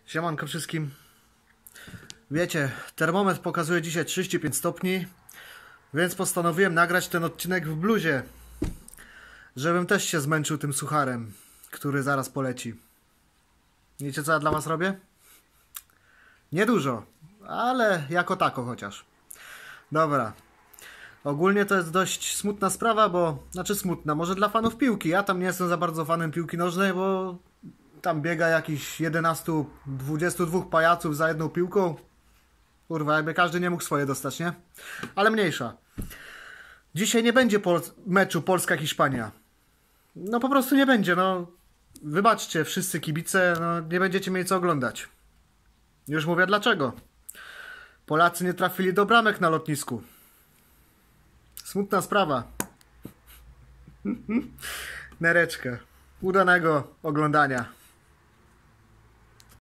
Siemanko wszystkim. Wiecie, termometr pokazuje dzisiaj 35 stopni, więc postanowiłem nagrać ten odcinek w bluzie, żebym też się zmęczył tym sucharem, który zaraz poleci. Wiecie, co ja dla was robię? Niedużo, ale jako tako chociaż. Dobra. Ogólnie to jest dość smutna sprawa, znaczy smutna, może dla fanów piłki. Ja tam nie jestem za bardzo fanem piłki nożnej, bo tam biega jakiś 11-22 pajaców za jedną piłką. Kurwa, jakby każdy nie mógł swoje dostać, nie? Ale mniejsza. Dzisiaj nie będzie meczu Polska-Hiszpania. No po prostu nie będzie, no. Wybaczcie, wszyscy kibice, no nie będziecie mieli co oglądać. Już mówię dlaczego. Polacy nie trafili do bramek na lotnisku. Smutna sprawa. Nereczka. Udanego oglądania.